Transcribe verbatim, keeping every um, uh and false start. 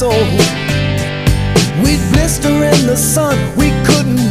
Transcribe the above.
soul. We'd blister in the sun, we couldn't